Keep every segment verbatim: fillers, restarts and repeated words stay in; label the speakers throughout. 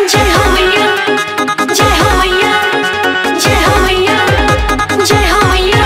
Speaker 1: जय हो मैया, जय हो मैया, जय हो मैया, जय हो मैया।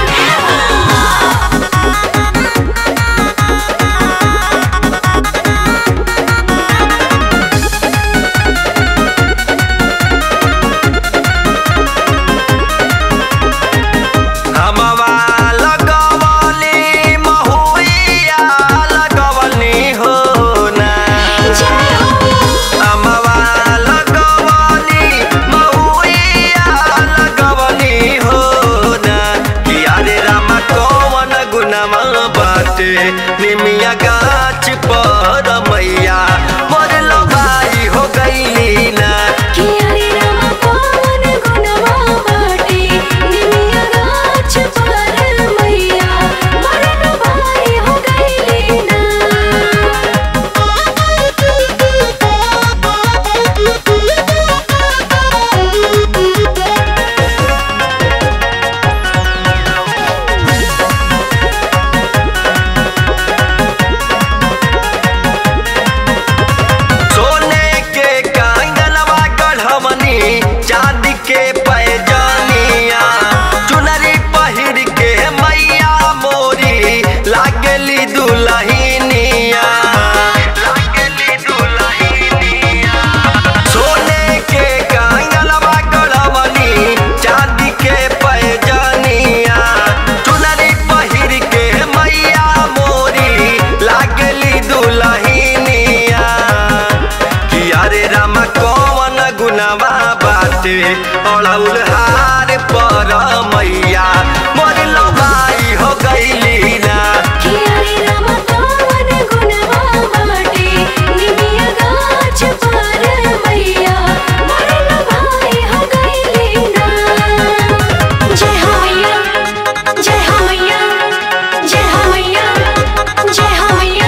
Speaker 2: निमिया गाछ पर मैया मोर लबाई हो गईली ना।
Speaker 1: कियारी रामा कौन गुनवा बाटे, निमिया गाछ पर मैया मोर लबाई हो गईली ना।
Speaker 2: चांदी के पैजानिया चुनरी पहिर के मैया मोरी लागली दुल्हनिया, लागली दुल्हनिया। सोने के कंगनवा गढ़वनी चांदी के पैजानिया चुनरी पहिर के मैया मोरी लागली दुल्हनिया। किया रे रामा कौन गुनवा बाटे अड़उल हार पर मैया मोर लबाई हो गईली ना।
Speaker 1: कियारी रामा कौन गुनवा बाटे, निमिया गाछ पर मैया मोर लबाई हो गईली ना। जय हो मैया, जय हो मैया, जय हो मैया, जय हो मैया।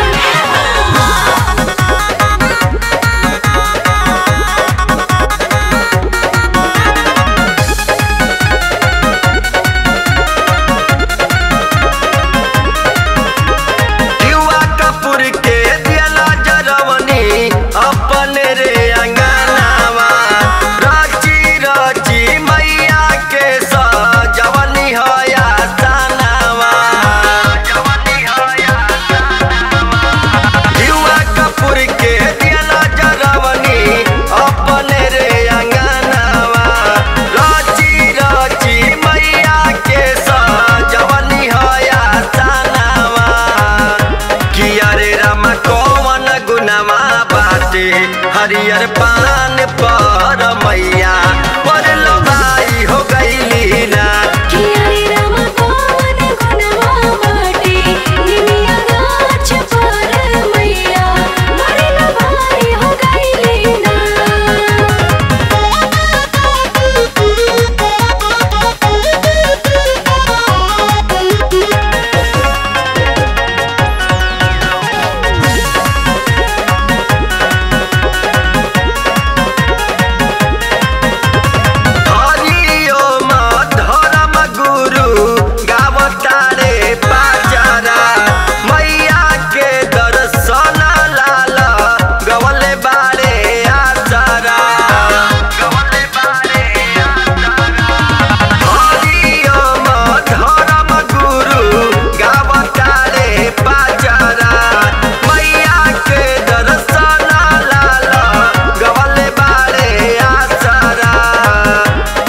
Speaker 2: अपन रे अंगनावा राची राची मैया के सजवनी हया सनावा, जवनी हया सनावा। युवा कपूर के दियला जरवनी अपन रे अंगनावा राची राची मैया के सजवनी हया सनावा। किया रे रामा कौन गुनवा बाटे हरियर पान पर मैया मोर लबाई हो गईली ना।
Speaker 1: कियारी रामा कौन गुनवा बाटे, निमिया गाछ पर मैया मोर लबाई हो गईली ना।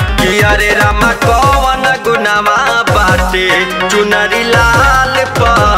Speaker 2: कौन गुनवा बाटे चुनरी लाल पर